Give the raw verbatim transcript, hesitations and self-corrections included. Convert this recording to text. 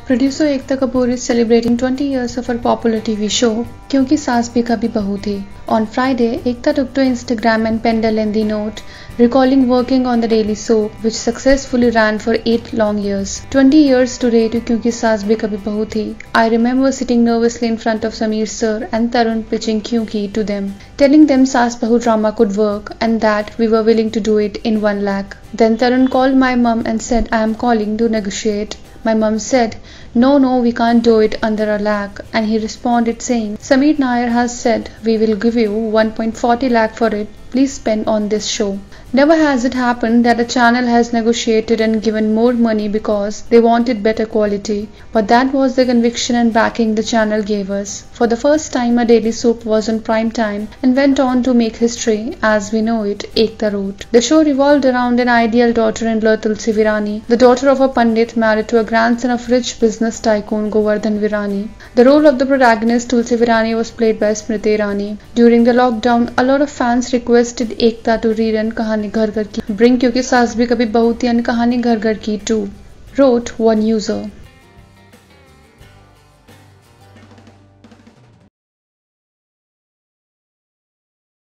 Producer Ekta Kapoor is celebrating twenty years of her popular T V show क्योंकि सास भी कभी बहू थी. On Friday, Ekta took to Instagram and penned a lengthy note recalling working on the daily soap which successfully ran for eight long years. twenty years today to क्योंकि सास भी कभी बहू थी. I remember sitting nervously in front of Sameer sir and Tarun pitching क्योंकि to them, telling them saas bahu drama could work and that we were willing to do it in one lakh. Then Tarun called my mum and said I am calling to negotiate. My mum said, no, no, we can't do it under a lakh. And he responded saying, Sameer Nair has said, we will give you one point four zero lakh for it. Please spend on this show. Never has it happened that a channel has negotiated and given more money because they wanted better quality. But that was the conviction and backing the channel gave us. For the first time, a daily soap was on prime time and went on to make history as we know it, Ekta wrote. The show revolved around an ideal daughter-in-law Tulsi Virani, the daughter of a Pandit married to a grandson of rich business tycoon Govardhan Virani. The role of the protagonist Tulsi Virani was played by Smriti Irani. During the lockdown, a lot of fans requested Ekta to rerun Kahani घर घर की, bring क्योंकि सास भी कभी बहू थी and कहानी घर घर की too, wrote one user.